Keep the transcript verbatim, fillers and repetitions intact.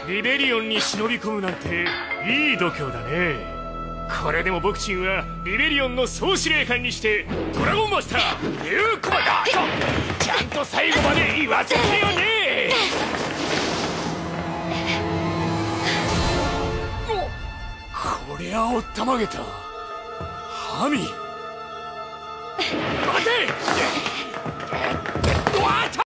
リベリオンに忍び込むなんていい度胸だね。これでもボクチンはリベリオンの総司令官にしてドラゴンマスターニューコマだとちゃんと最後まで言わせてよね。こりゃおったまげた。ハミ待て。